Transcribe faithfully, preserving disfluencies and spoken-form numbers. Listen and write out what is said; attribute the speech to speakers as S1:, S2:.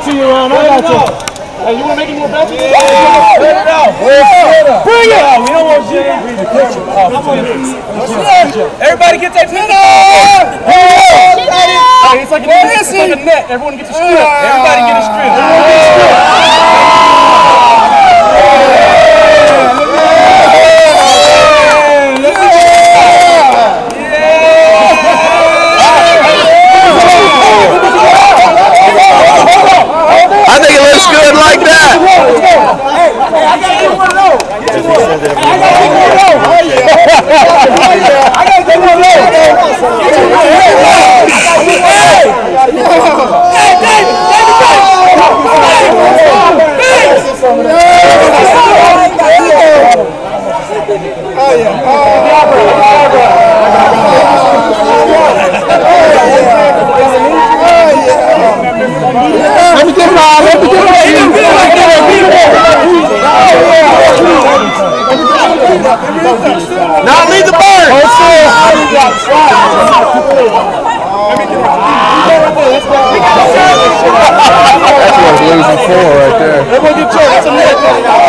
S1: to you, Ron. I got you. Hey, you want to make any more bets?
S2: Yeah. Let it out.
S1: Bring it!
S2: We don't want you to agree to catch it. Everybody get their pin on!
S1: Hey, it's like a net. It's like a net. Everyone gets a strip.
S2: Everybody get a strip. Everyone get a strip.
S3: I think it looks good like that.
S1: Hey, hey, I got to get one of those. I got to get one of those. I got to get one of those. Hey, David, Oh, yeah. Let me get it on. Let me get it on.
S3: Now leave the bird.
S4: That's what I'm losing for right there.
S1: Everyone get choked. That's a net.